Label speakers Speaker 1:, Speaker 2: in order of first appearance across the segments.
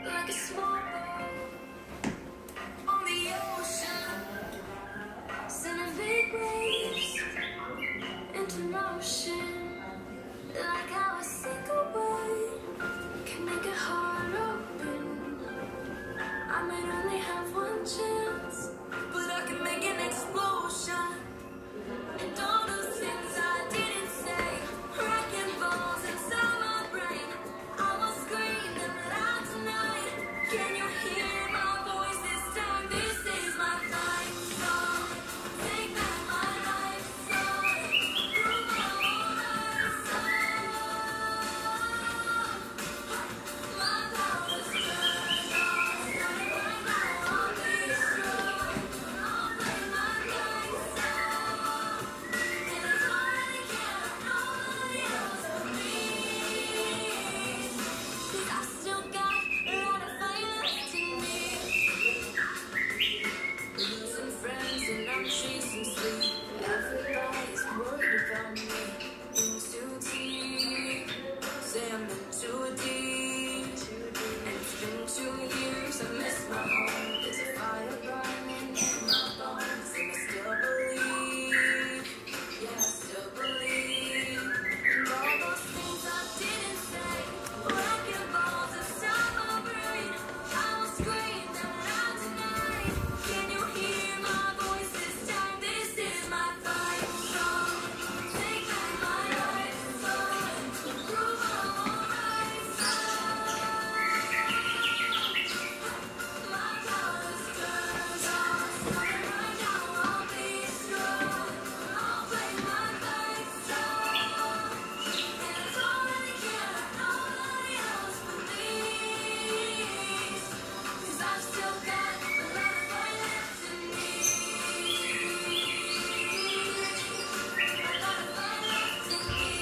Speaker 1: like a small boat on the ocean, sending big waves into motion, like how a single wave can make a heart open. I might only have one chance, but I can make an explosion. And all those things I didn't say, wrecking balls inside my brain, I will scream them loud tonight. Can you hear my voice this time? This is my fight song. Take back my life song. Prove I'm alright song. My power's turned on. Starting right now, I'll be strong. I'll play my life song. And it's all I care, nobody else but me. 'Cause I still got a lot of fire left in me. Losing friends and I'm chasing sleep. Everybody's worried about me. In too deep, say I'm in too deep. And it's been 2 years, I miss my home. There's a fire burning in my bones, and I still believe. Yeah, I still believe. And all those things I didn't say, wrecking balls inside my brain, I will scream them loud tonight. Can you hear my voice this time? This is my fight song. Take back my life song. Prove I'm alright song. My power's turned on. Starting right now, I'll be strong. I'll play my life song. And it's all I care, nobody else but me. 'Cause I've still got a lot of fire left in me. A lot of fire left in me.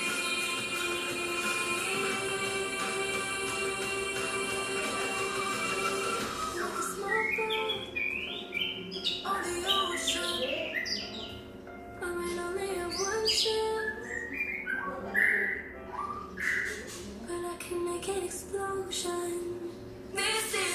Speaker 1: Like a small boat on the ocean, I might only have one chance, but I can make an explosion. This is